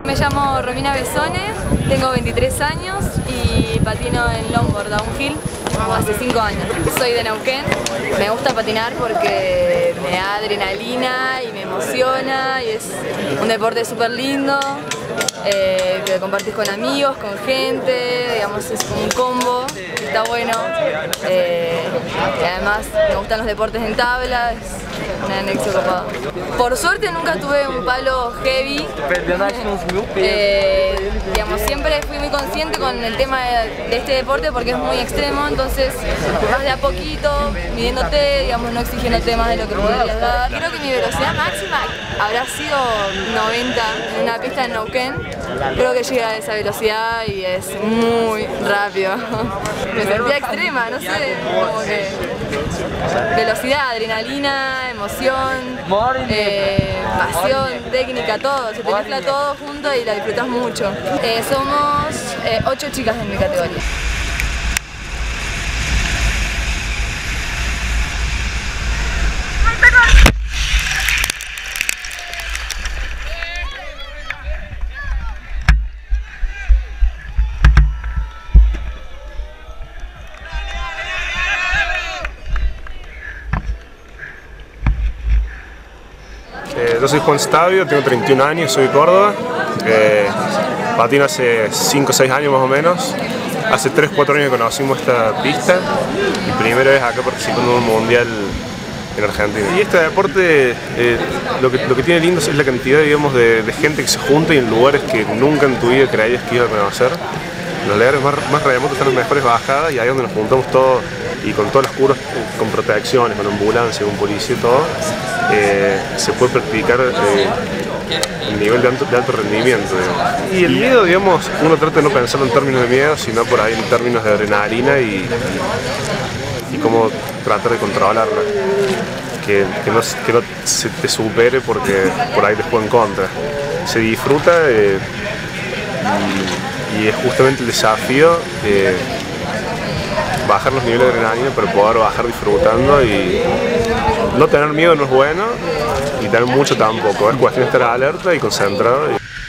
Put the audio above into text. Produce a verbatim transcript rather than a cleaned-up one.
Me llamo Romina Besone, tengo veintitrés años y patino en longboard downhill hace cinco años. Soy de Neuquén, me gusta patinar porque me da adrenalina y me emociona y es un deporte súper lindo, eh, que compartís con amigos, con gente, digamos es un combo, está bueno, eh, y además me gustan los deportes en tabla, es un anexo copado. Por suerte nunca tuve un palo heavy, eh, digamos, siempre fui muy consciente con el tema de, de este deporte porque es muy extremo, entonces vas de a poquito, midiéndote, digamos, no exigiéndote más de lo que podrías dar. Creo que mi velocidad máxima habrá sido noventa en una pista en Neuquén, creo que llegué a esa velocidad y es muy rápido. Me sentía extrema, no sé, como que velocidad, adrenalina, emoción, eh, pasión, técnica, todo, se te mezcla todo junto y la disfrutas mucho. Eh, somos eh, ocho chicas en mi categoría. Eh, yo soy Juan Stavio, tengo treinta y un años, soy de Córdoba, eh, patino hace cinco o seis años más o menos. Hace tres o cuatro años que conocimos esta pista y primera vez acá participando en un mundial en Argentina. Y este deporte, eh, lo, que, lo que tiene lindo es la cantidad, digamos, de, de gente que se junta en lugares que nunca en tu vida creías que ibas a conocer. En los lugares más, más remotos están las mejores bajadas y ahí es donde nos juntamos todos y con todas las curas, con protecciones, con ambulancia, con policía y todo, eh, se puede practicar eh, el nivel de alto, de alto rendimiento. Digamos. Y el miedo, digamos, uno trata de no pensarlo en términos de miedo, sino por ahí en términos de adrenalina y, y cómo tratar de controlarla. Que, que, no, que no se te supere porque por ahí te juega en contra. Se disfruta eh, y, y es justamente el desafío de bajar los niveles de adrenalina para poder bajar disfrutando y no tener miedo no es bueno y tener mucho tampoco, es cuestión de estar alerta y concentrado.